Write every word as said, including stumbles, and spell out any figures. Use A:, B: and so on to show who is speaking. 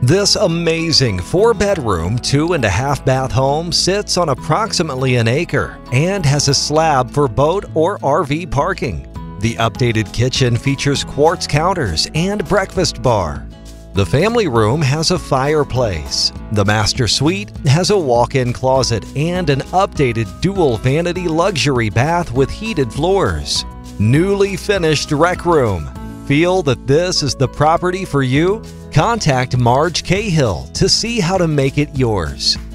A: This amazing four-bedroom, two and a half bath home sits on approximately an acre and has a slab for boat or R V parking. The updated kitchen features quartz counters and breakfast bar. The family room has a fireplace. The master suite has a walk-in closet and an updated dual vanity luxury bath with heated floors. Newly finished rec room. Feel that this is the property for you? Contact Marge Cahill to see how to make it yours.